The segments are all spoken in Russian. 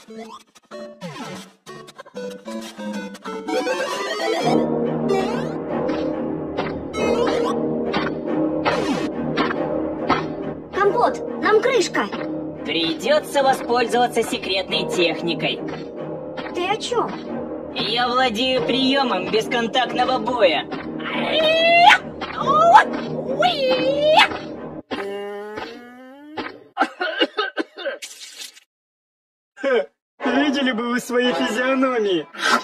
Компот, нам крышка. Придется воспользоваться секретной техникой. Ты о чем? Я владею приемом бесконтактного боя. Видели бы вы свои физиономии?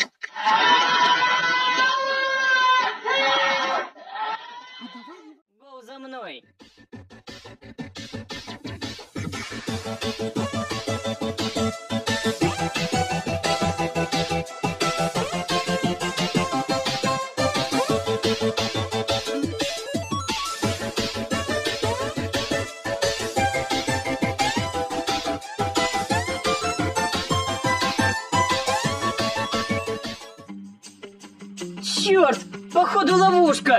Гоу за мной. Черт! Походу ловушка!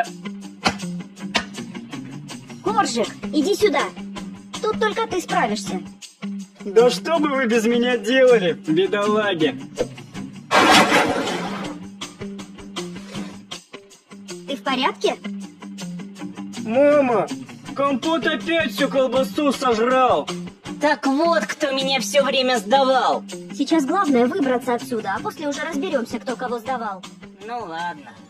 Коржик, иди сюда. Тут только ты справишься. Да что бы вы без меня делали, бедолаги? Ты в порядке? Мама, Компот опять всю колбасу сожрал. Так вот, кто меня все время сдавал. Сейчас главное выбраться отсюда, а после уже разберемся, кто кого сдавал. Ну ладно.